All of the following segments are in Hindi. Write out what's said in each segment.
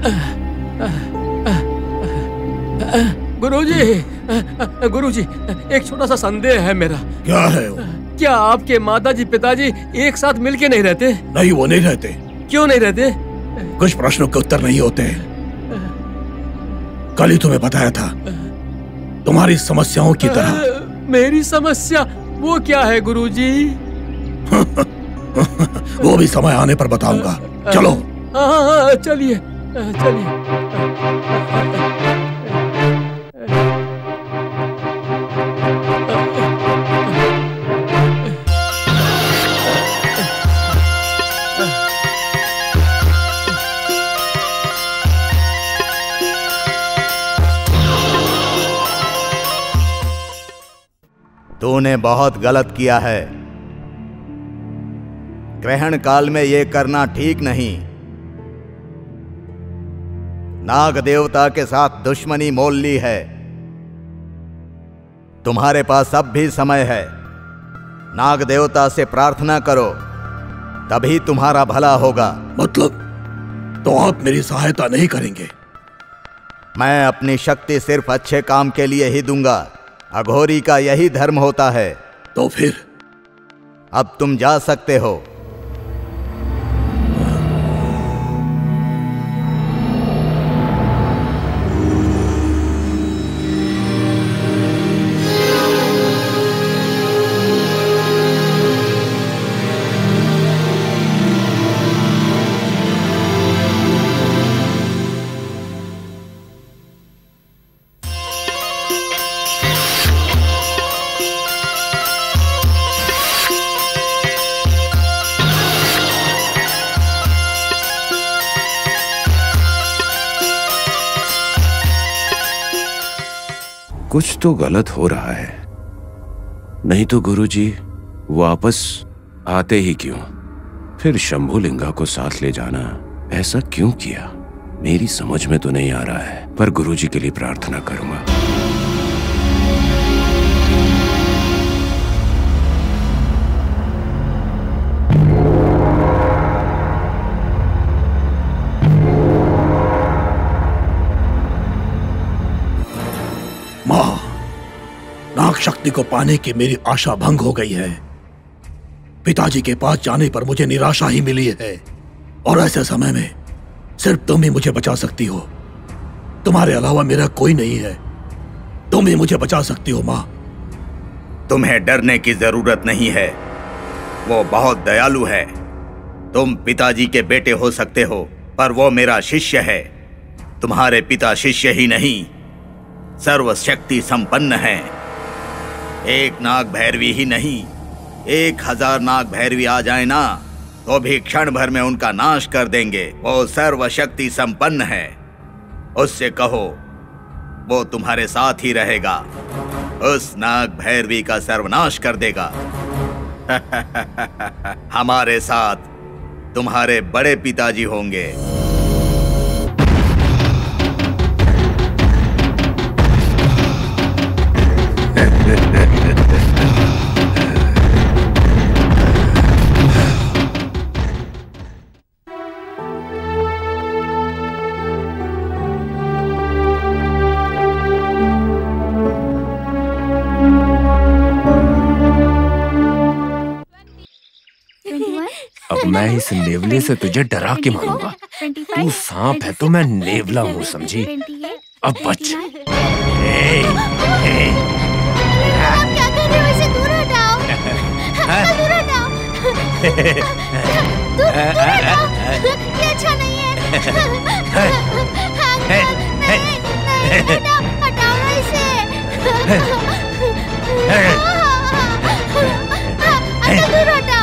गुरुजी, एक छोटा सा संदेह है मेरा। क्या है वो? क्या आपके माताजी पिताजी एक साथ मिलके नहीं रहते? नहीं, वो नहीं रहते। क्यों नहीं रहते? कुछ प्रश्नों के उत्तर नहीं होते। कल ही तुम्हें बताया था, तुम्हारी समस्याओं की तरह। मेरी समस्या वो क्या है गुरुजी? वो भी समय आने पर बताऊंगा। चलो। हाँ, चलिए चलिए। तूने बहुत गलत किया है। ग्रहण काल में ये करना ठीक नहीं। नाग देवता के साथ दुश्मनी मोल ली है। तुम्हारे पास अब भी समय है। नाग देवता से प्रार्थना करो, तभी तुम्हारा भला होगा। मतलब तो आप मेरी सहायता नहीं करेंगे? मैं अपनी शक्ति सिर्फ अच्छे काम के लिए ही दूंगा। अघोरी का यही धर्म होता है। तो फिर अब तुम जा सकते हो। कुछ तो गलत हो रहा है। नहीं तो गुरुजी वापस आते ही क्यों? फिर शंभुलिंगा को साथ ले जाना ऐसा क्यों किया? मेरी समझ में तो नहीं आ रहा है, पर गुरुजी के लिए प्रार्थना करूंगा। नाग शक्ति को पाने की मेरी आशा भंग हो गई है। पिताजी के पास जाने पर मुझे निराशा ही मिली है, और ऐसे समय में सिर्फ तुम ही मुझे बचा सकती हो। तुम्हारे अलावा मेरा कोई नहीं है। तुम ही मुझे बचा सकती हो माँ। तुम्हें डरने की जरूरत नहीं है। वो बहुत दयालु है। तुम पिताजी के बेटे हो सकते हो, पर वो मेरा शिष्य है। तुम्हारे पिता शिष्य ही नहीं, सर्वशक्ति संपन्न है। एक नाग भैरवी ही नहीं, 1000 नाग भैरवी आ जाए ना, तो भी क्षण भर में उनका नाश कर देंगे। वो सर्वशक्ति संपन्न है। उससे कहो वो तुम्हारे साथ ही रहेगा। उस नाग भैरवी का सर्वनाश कर देगा। हमारे साथ तुम्हारे बड़े पिताजी होंगे। अब मैं इस नेवले से तुझे डरा के मारूंगा। तू सांप है तो मैं नेवला हूँ, समझी? अब बच। आप क्या कर रहे हो? इसे दूर हटाओ। दूर हटाओ। दूर हटाओ। ये अच्छा नहीं है। नहीं, हटाओ ना इसे। दूर हटाओ।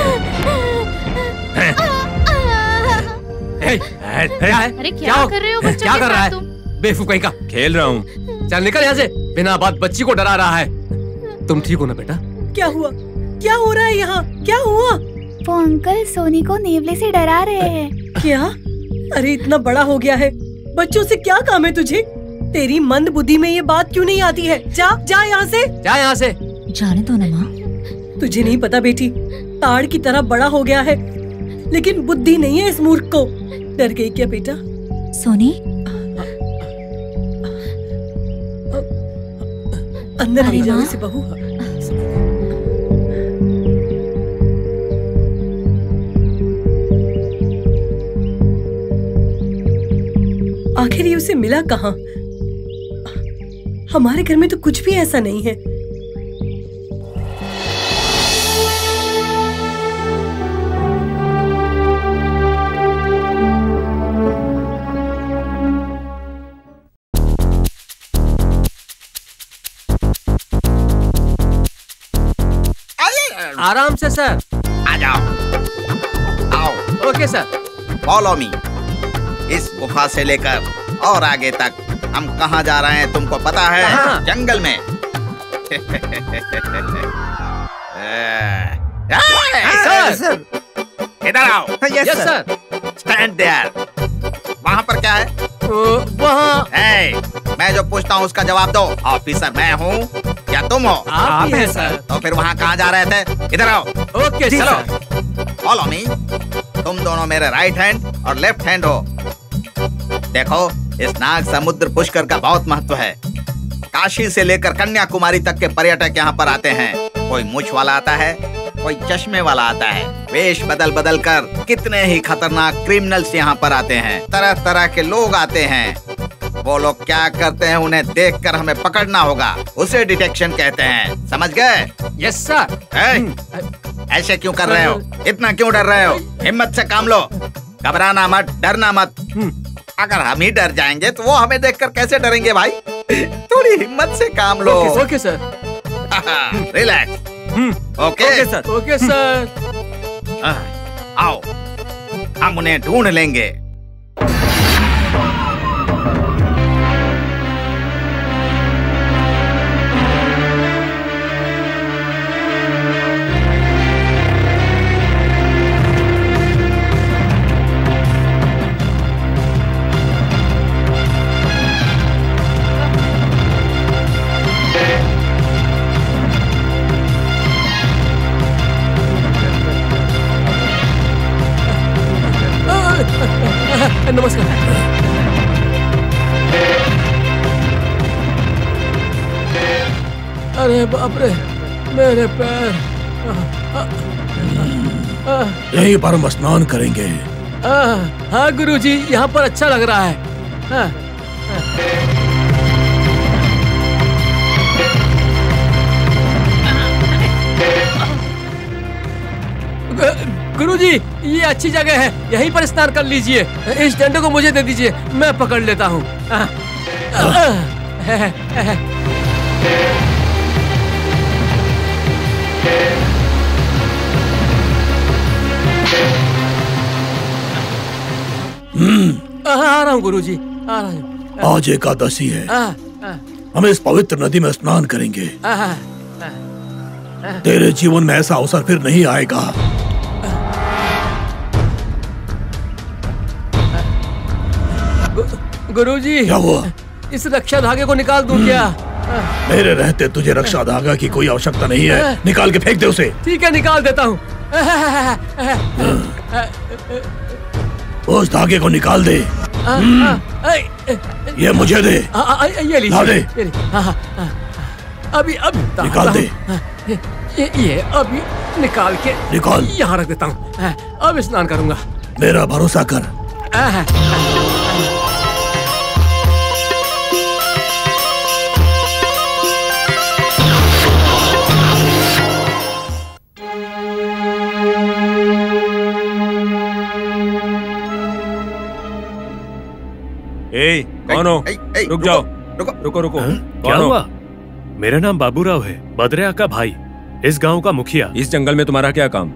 अरे क्या कर रहे हो? क्या कर रहा है? बेवकूफ का खेल रहा हूँ। चल निकल यहाँ से। बिना बात बच्ची को डरा रहा है। तुम ठीक हो ना बेटा? क्या हुआ? क्या हो रहा है यहाँ? क्या हुआ? वो अंकल सोनी को नेवले से डरा रहे हैं। क्या? अरे इतना बड़ा हो गया है, बच्चों से क्या काम है तुझे? तेरी मंद बुद्धि में ये बात क्यों नहीं आती है? जा जा यहाँ से। जा यहाँ से। जाने दो ना माँ। तुझे नहीं पता बेटी, ताड़ की तरह बड़ा हो गया है, लेकिन बुद्धि नहीं है इस मूर्ख को। डर गई क्या बेटा? सोनी, अंदर ले जाओ इसे बहू। आखिर ये उसे मिला कहाँ? हमारे घर में तो कुछ भी ऐसा नहीं है। आराम से सर। आ जाओ, आओ। Okay sir. Follow me. इस गुफा से लेकर और आगे तक हम कहाँ जा रहे हैं तुमको पता है? जंगल में। सर, इधर आओ। Yes sir. Stand there. वहाँ पर क्या है? वहाँ मैं जो पूछता हूँ उसका जवाब दो। ऑफिसर मैं हूँ या तुम हो? आप हैं सर। तो फिर वहाँ कहाँ जा रहे थे? इधर आओ। ओके चलो, फॉलो मी। तुम दोनों मेरे राइट हैंड और लेफ्ट हैंड हो। देखो, इस नाग समुद्र पुष्कर का बहुत महत्व है। काशी से लेकर कन्याकुमारी तक के पर्यटक यहाँ पर आते हैं। कोई मूंछ वाला आता है, कोई चश्मे वाला आता है। वेश बदल बदल कर कितने ही खतरनाक क्रिमिनल्स यहाँ पर आते हैं। तरह तरह के लोग आते हैं। वो लोग क्या करते हैं उन्हें देखकर हमें पकड़ना होगा। उसे डिटेक्शन कहते हैं, समझ गए? Yes sir. ऐसे क्यों कर रहे हो? इतना क्यों डर रहे हो? हिम्मत से काम लो। घबराना मत, डरना मत। अगर हम ही डर जाएंगे तो वो हमें देखकर कैसे डरेंगे भाई? थोड़ी हिम्मत से काम लो। Okay sir. Relax. Okay sir. Okay sir. आओ, हम उन्हें ढूंढ लेंगे। नमस्कार। अरे बाप रे, मेरे पैर। यहीं पर हम स्नान करेंगे। हाँ गुरुजी, यहाँ पर अच्छा लग रहा है। गुरुजी, ये अच्छी जगह है, यहीं पर स्नान कर लीजिए। इस डंडे को मुझे दे दीजिए, मैं पकड़ लेता हूँ। आ रहा हूँ गुरुजी, आ रहा हूँ। आज एकादशी है, हम इस पवित्र नदी में स्नान करेंगे। तेरे जीवन में ऐसा अवसर फिर नहीं आएगा। गुरुजी, क्या हुआ? इस रक्षा धागे को निकाल दूं क्या? मेरे रहते तुझे रक्षा धागा की कोई आवश्यकता नहीं है। निकाल के फेंक दे उसे। ठीक है, निकाल देता हूँ। उस धागे को निकाल दे। ये मुझे दे। ये लीजिए। ला दे। अभी निकाल दे। ये अभी निकाल के निकाल। यहाँ रख देता हूँ। अब स्नान करूंगा। मेरा भरोसा कर। कौन हो? रुक जाओ। रुको। रुको। क्या हुआ? मेरा नाम बाबूराव है, बद्रिया का भाई, इस गांव का मुखिया। इस जंगल में तुम्हारा क्या काम?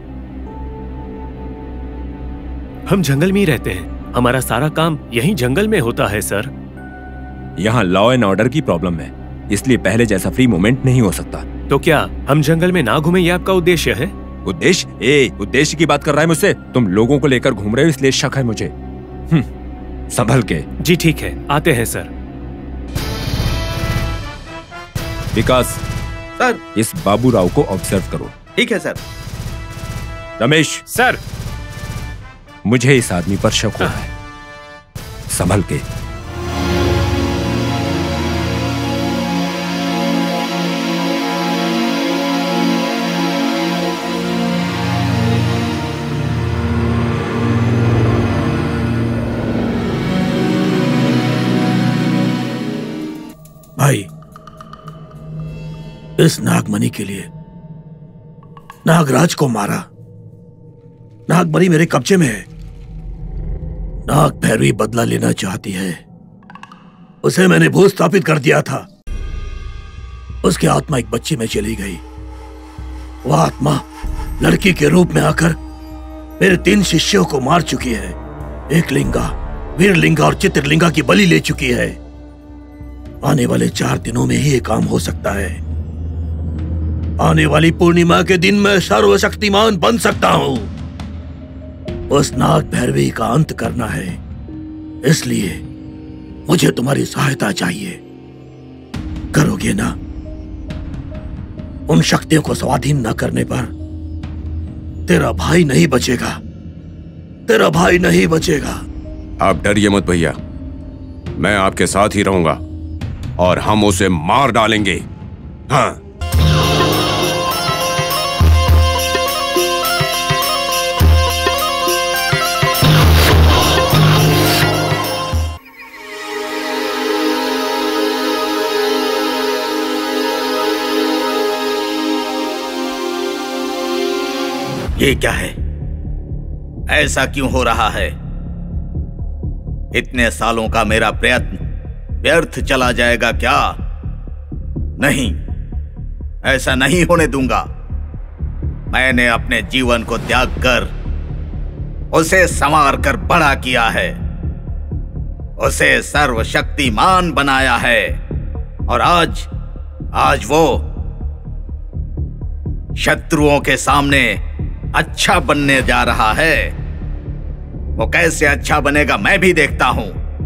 हम जंगल में ही रहते हैं, हमारा सारा काम यहीं जंगल में होता है सर। यहाँ लॉ एंड ऑर्डर की प्रॉब्लम है, इसलिए पहले जैसा फ्री मूवमेंट नहीं हो सकता। तो क्या हम जंगल में ना घूमे, ये आपका उद्देश्य है? उद्देश्य? उद्देश्य की बात कर रहा है मुझसे? तुम लोगों को लेकर घूम रहे हो, इसलिए शक है मुझे। संभल के। जी ठीक है, आते हैं सर। विकास सर, इस बाबूराव को ऑब्जर्व करो। ठीक है सर। रमेश सर, मुझे इस आदमी पर शक हो रहा है। संभल के। भाई, इस नागमणि के लिए नागराज को मारा। नागमणि मेरे कब्जे में है। नाग भैरवी बदला लेना चाहती है। उसे मैंने भूत स्थापित कर दिया था। उसकी आत्मा एक बच्ची में चली गई। वह आत्मा लड़की के रूप में आकर मेरे 3 शिष्यों को मार चुकी है। एक लिंगा, वीरलिंगा और चित्रलिंगा की बलि ले चुकी है। आने वाले 4 दिनों में ही ये काम हो सकता है। आने वाली पूर्णिमा के दिन मैं सर्वशक्तिमान बन सकता हूं। उस नाग भैरवी का अंत करना है, इसलिए मुझे तुम्हारी सहायता चाहिए। करोगे ना? उन शक्तियों को स्वाधीन न करने पर तेरा भाई नहीं बचेगा। तेरा भाई नहीं बचेगा। आप डरिए मत भैया, मैं आपके साथ ही रहूंगा और हम उसे मार डालेंगे। हाँ। ये क्या है? ऐसा क्यों हो रहा है? इतने सालों का मेरा प्रयत्न व्यर्थ चला जाएगा क्या? नहीं, ऐसा नहीं होने दूंगा। मैंने अपने जीवन को त्याग कर उसे संवार कर बड़ा किया है, उसे सर्वशक्तिमान बनाया है, और आज वो शत्रुओं के सामने अच्छा बनने जा रहा है। वो कैसे अच्छा बनेगा मैं भी देखता हूं।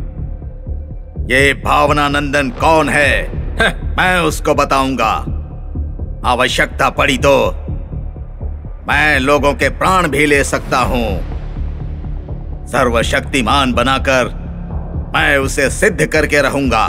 ये भावनानंदन कौन है? मैं उसको बताऊंगा। आवश्यकता पड़ी तो मैं लोगों के प्राण भी ले सकता हूं। सर्वशक्तिमान बनाकर मैं उसे सिद्ध करके रहूंगा।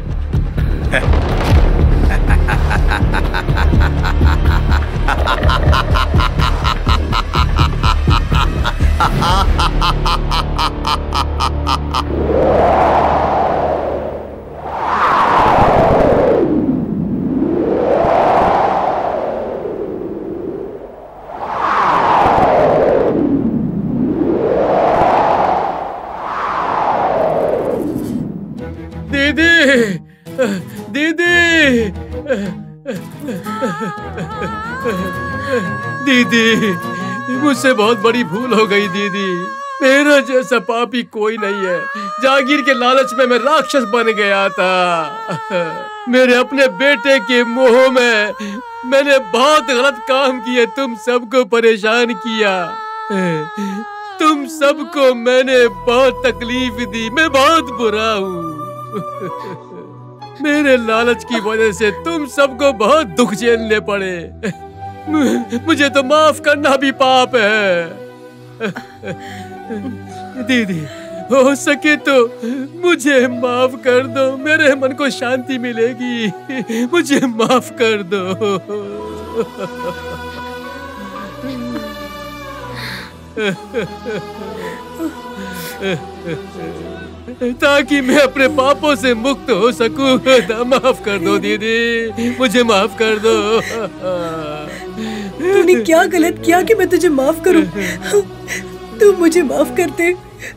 दीदी, मुझसे बहुत बड़ी भूल हो गई दीदी। मेरा जैसा पापी कोई नहीं है। जागीर के लालच में मैं राक्षस बन गया था। मेरे अपने बेटे के मोह में मैंने बहुत गलत काम किए, तुम सबको परेशान किया। तुम सबको मैंने बहुत तकलीफ दी। मैं बहुत बुरा हूँ। मेरे लालच की वजह से तुम सबको बहुत दुख झेलने पड़े। मुझे तो माफ करना भी पाप है। दीदी, हो सके तो मुझे माफ कर दो, मेरे मन को शांति मिलेगी। मुझे माफ कर दो। ताकि मैं अपने पापों से मुक्त हो सकूं। माफ कर दो दीदी, मुझे माफ कर दो। तूने क्या गलत किया कि मैं तुझे माफ करूं? तू मुझे माफ कर दे।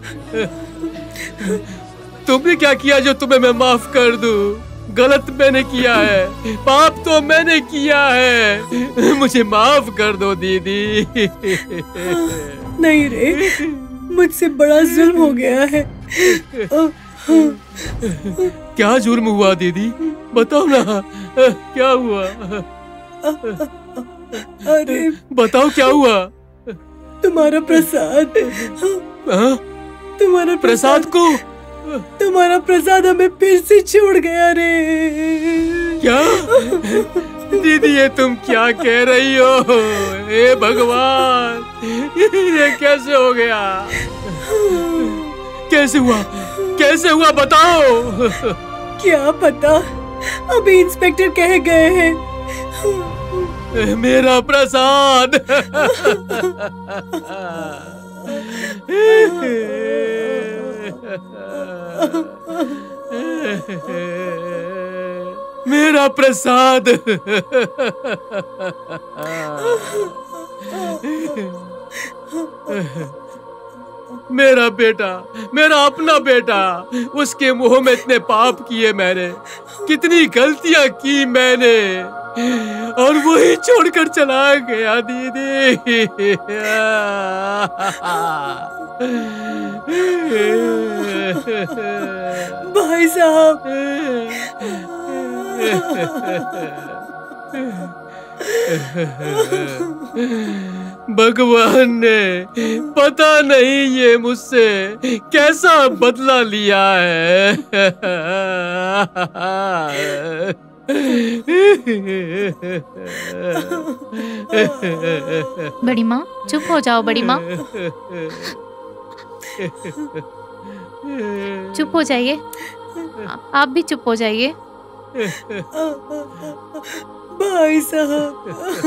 तुमने क्या किया जो तुम्हें मैं माफ कर दूं? गलत मैंने किया है, पाप तो मैंने किया है। मुझे माफ कर दो दीदी। नहीं रे, मुझसे बड़ा जुल्म हो गया है। क्या जुर्म हुआ दीदी? बताओ ना, क्या हुआ? अरे बताओ क्या हुआ? तुम्हारा प्रसाद। तुम्हारा प्रसाद को? तुम्हारा प्रसाद हमें फिर से छोड़ गया रे। क्या? दीदी, ये तुम क्या कह रही हो? हे भगवान, ये कैसे हो गया? कैसे हुआ? कैसे हुआ बताओ। क्या पता, अभी इंस्पेक्टर कह गए हैं। मेरा प्रसाद। मेरा प्रसाद। मेरा बेटा, मेरा अपना बेटा, उसके मुंह में इतने पाप किए मैंने, कितनी गलतियां की मैंने, और वही छोड़कर चला गया दीदी। भाई साहब, भगवान ने पता नहीं ये मुझसे कैसा बदला लिया है। बड़ी माँ चुप हो जाओ, बड़ी माँ चुप हो जाइए, आप भी चुप हो जाइए। भाई साहब,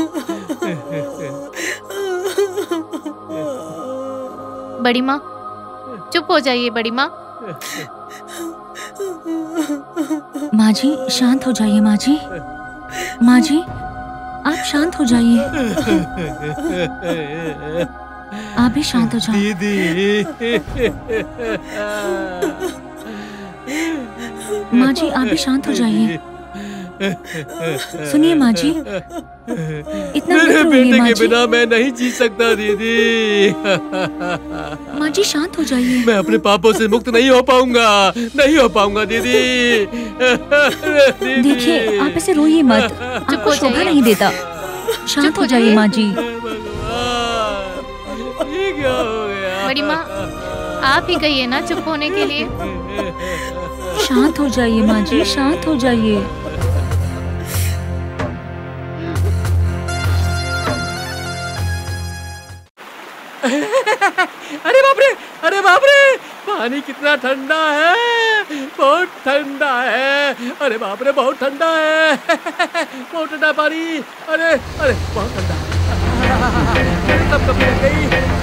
बड़ी माँ चुप हो जाइए, बड़ी माँ। माँ जी शांत हो जाइए, माँ जी। माँ जी आप शांत हो जाइए, आप भी शांत हो जाओ। दीदी, माँ जी आप भी शांत हो जाइए। सुनिए माँ जी, इतना मेरे मत रोइए बेटे माँ के जी। बिना मैं नहीं जी सकता दीदी। माँ जी शांत हो जाइए। मैं अपने पापों से मुक्त नहीं हो पाऊंगा, नहीं हो पाऊंगा दीदी। देखिए आप ऐसे रोइए मत, आपको शोभा नहीं देता। शांत हो जाइए माँ जी। ये क्या हो गया? बड़ी माँ आप ही कहिए ना चुप होने के लिए। शांत हो जाइए माँ जी, शांत हो जाइए। अरे बाप रे, अरे बाप रे, पानी कितना ठंडा है, बहुत ठंडा है। अरे बाप रे, बहुत ठंडा है, बहुत ठंडा पानी। अरे अरे बहुत ठंडा, सब कपड़े लग गई।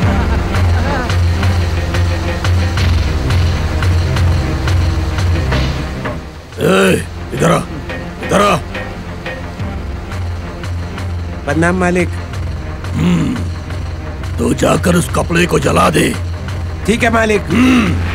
इधर आ, इधर आ। प्रणाम मालिक। तो जाकर उस कपड़े को जला दे। ठीक है मालिक।